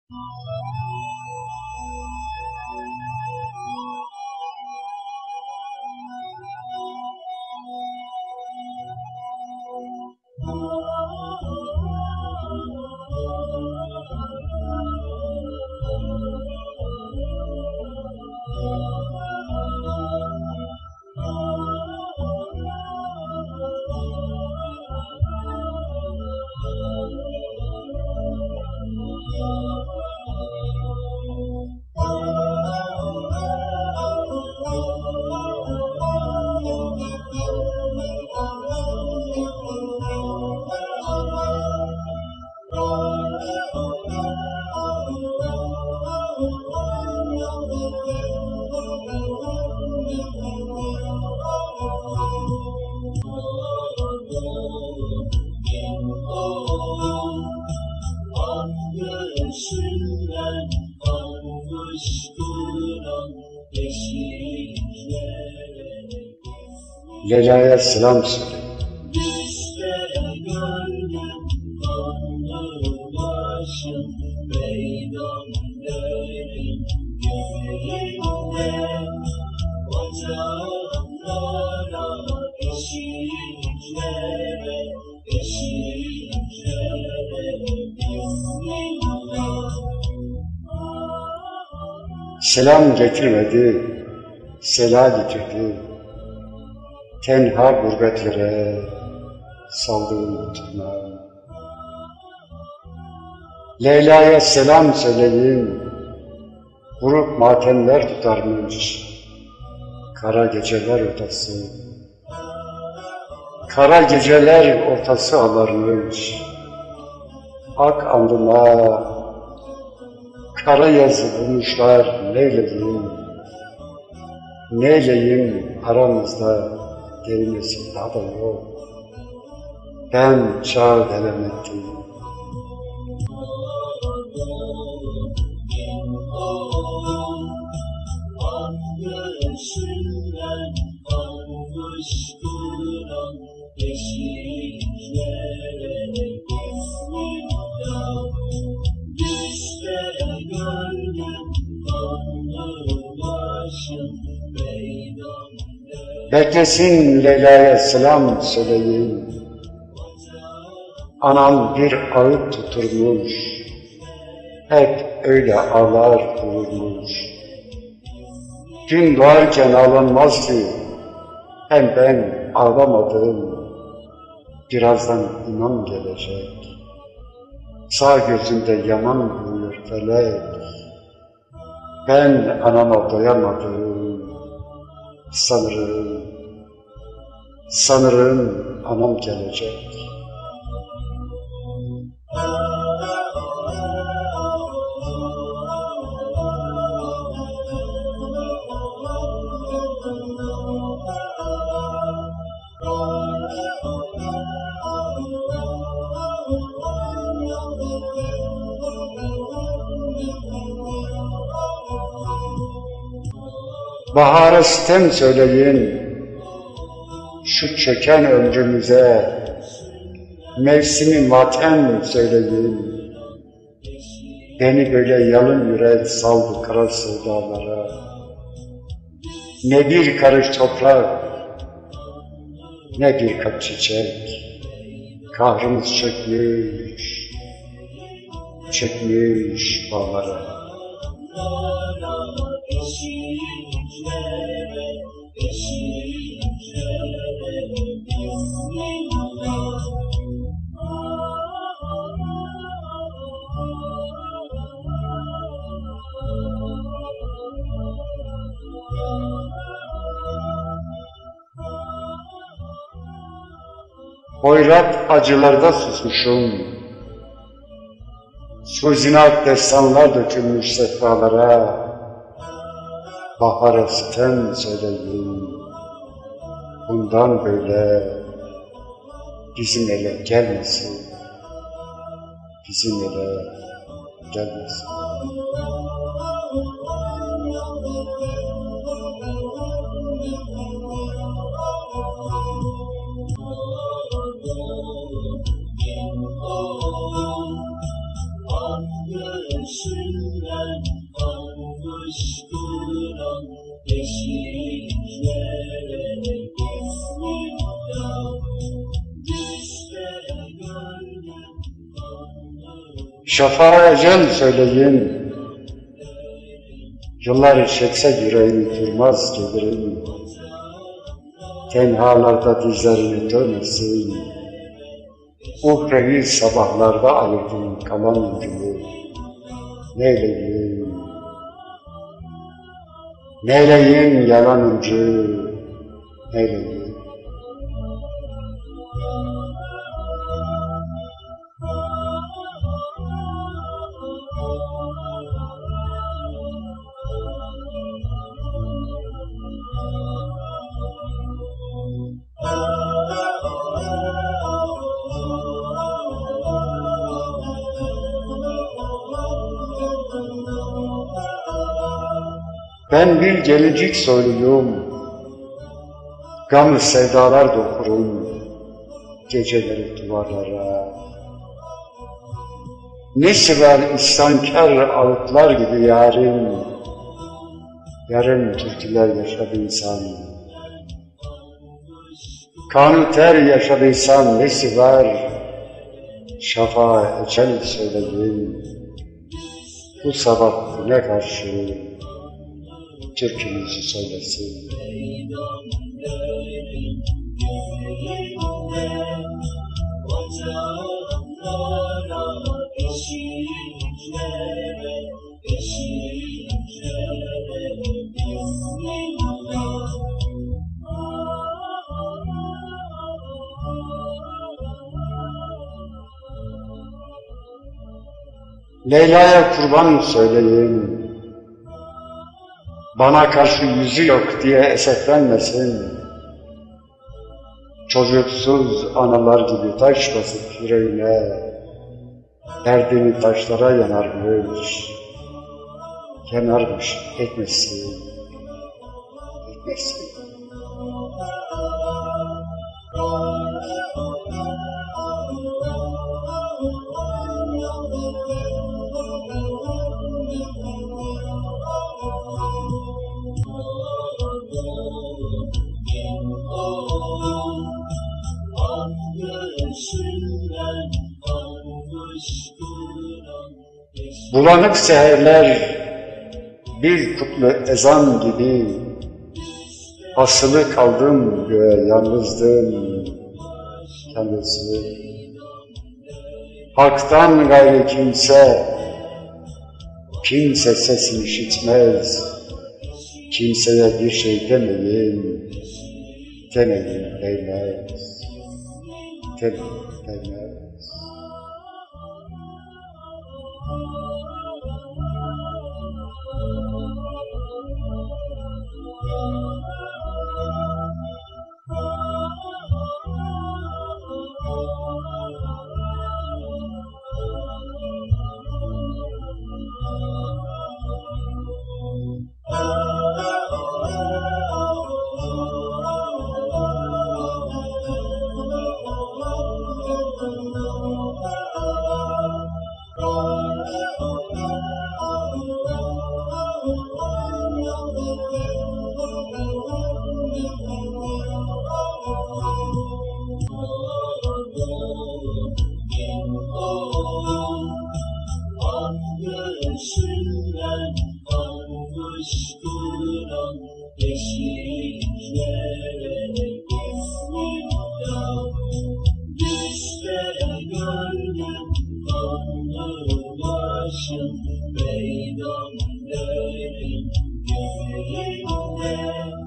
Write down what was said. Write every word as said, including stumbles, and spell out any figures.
Leyla'ya selam söyle. Selam getirmedi, sela getirdi. Tenha gurbetlere saldığım tırnağım. Leyla'ya selam söyleyin, vurup matemler tutarmış. Kara geceler ortası, kara geceler ortası ağlarmış. Ak alnıma kara yazı bulmuşlar, neyleyim, neyleyim aramızda değmesi daha da yok. Ben çağ devam ettim. Beklesin Leyla'ya selam söyleyin. Anam bir ağıt tuturmuş, hep öyle ağlar dururmuş. Gün doğarken ağlanmazdı, hem ben ağlamadım. Birazdan imam gelecek, sağ gözümde yaman buyur felek. Ben anama doyamadım, sanırım, sanırım anam gelecek. Bahara sitem söyleyin, şu çöken ömrümüze, mevsimi matem söyleyin. Beni böyle yalın yürek saldı kara sevdalara. Ne bir karış toprak, ne bir kap çiçek, kahrımız çökmüş, çökmüş bağlara. Hoyrat acılarda susmuşum, suzinat destanlar dökülmüş sehpalara. Bahara sitem söyleyin, bundan böyle bizim ele gelmesin, bizim ele gelmesin. ışığından almış duran beşiklere bismillah. Düşte gönlüm anlı. Şafağa ecel söyleyin, yıllar çekse yüreğim durmaz gelirim. Tenhalarda dizlerini dönmesin, uhrevi sabahlarda ayırdım kalan ömrümü. Neyleyim, neyleyim yalan ömrü, neyleyim. Ben bir gelecek soyluyum, gamlı sevdalar dokurum geceleri duvarlara. Nesi var isyankar ağıtlar gibi yarim, yarım türküler yaşadı insan. Kanı ter yaşadıysan nesi var, şafağa ecel söyleyin. Bu sabah güne karşı türkümüzü söylesin. Leyla'ya kurban söyleyin, bana karşı yüzü yok diye eseflenmesin. Çocuksuz analar gibi taş basıp yüreğine, derdini taşlara yanarmış, yanarmış etmesin, etmesin. Bulanık seherler bir kutlu ezan gibi, asılı kaldım göğe yalnızdım, yalnızdım. Hak'tan gayrı kimse, kimse sesini işitmez, kimseye bir şey demeyin, demeyin değmez, demeyin değmez. Işığından almış duran beşiklere bismillah. Düşte gönlüm kanlı başım, peygamberin yüzüğünde.